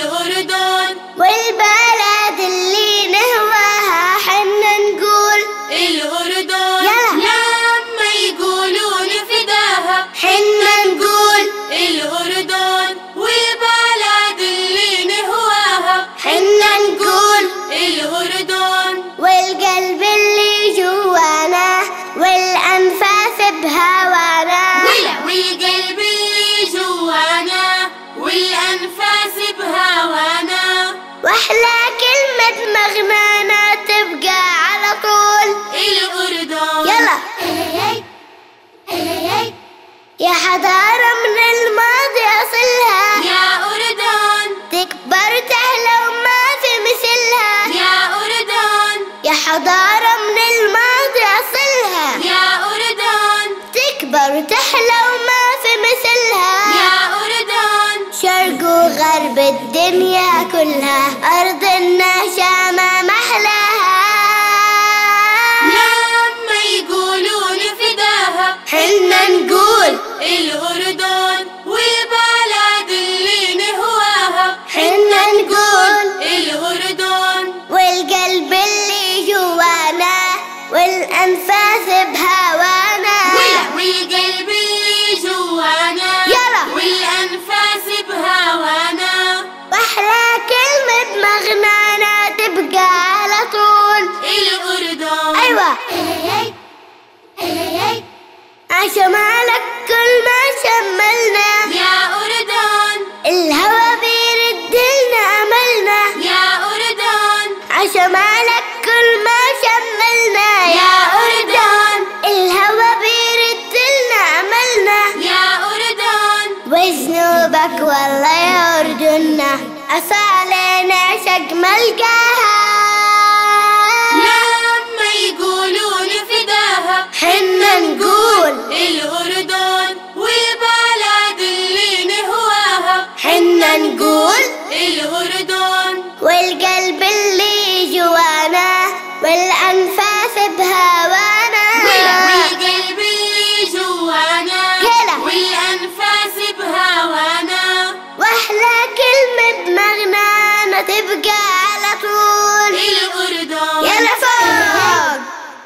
الأردن، والبلد اللي نهواها حنا نقول الأردن، لما يقولون فداها حنا نقول الأردن، والبلد اللي نهواها حنا نقول الأردن، والقلب اللي جوانا والأنفاس بهوانا والقلب اللي جوانا والأنفاس بهوانا، وأحلى كلمة مغنانا تبقى على طول الأردن. يلا يا حضارة من الماضي أصلها، يا أردن، تكبر تحلى وما في مثلها. يا أردن، يا حضارة من الماضي أصلها، يا أردن، تكبر تحلى وما في مثلها. يا أردن، شرق وغرب الدنيا كلها أرضنا شامة محلاها. لما يقولون فداها حنا نقول الأردن، والبلد اللي نهواها حنا نقول الأردن، والقلب اللي جوانا والأنفاس بهوانا. والقلب اللي جوانا يلا. والأنفاس بهوانا، وأحلى كلمة مغنانا تبقى على طول الأردن. أيوة عشمالك كل ما شملنا، يا أردن، الهوى بيردلنا أملنا. يا أردن، عشمالك كل ما شملنا يا أردن، الهوى بيردلنا أملنا. يا أردن، وذنوبك والله يا أردننا أصالنا شق ملقاها. لما يقولون فداها حنا نقول الأردن، والبلد اللي نهواها حنا نقول الأردن، والقلب اللي جوانا والأنفاس بهوانا. والقلب اللي جوانا يلا. والأنفاس بهوانا، وأحلى كلمة مغنانا تبقى على طول الأردن. يلا فوق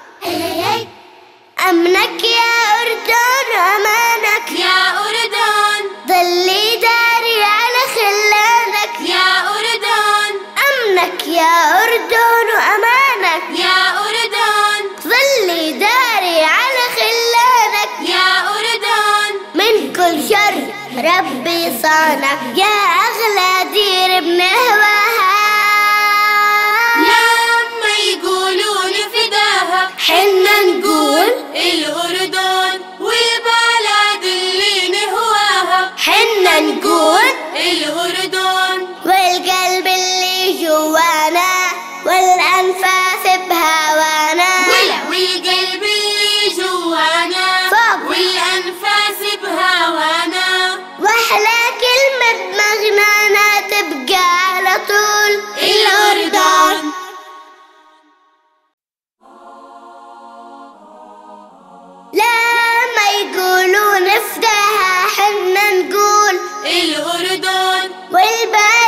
أمنك يا أردن أمانك، يا أردن، ضلي داري على خلانك. يا أردن، أمنك يا أردن وأمانك، يا أردن، ضلي داري على خلانك. يا أردن، من كل شر ربي صانك يا أغلى دير بنهواها. لما يقولون فداها حنا نقول الأردن، والبلد اللي نهواها حنا نقول الأردن، والقلب اللي جوانا والأنفاس بهوانا. والقلب اللي جوانا فوق. والأنفاس بهوانا، وأحلى كلمة مغنانا تبقى على طول الأردن. لما يقولون افداها حنا نقول الأردن، والبلد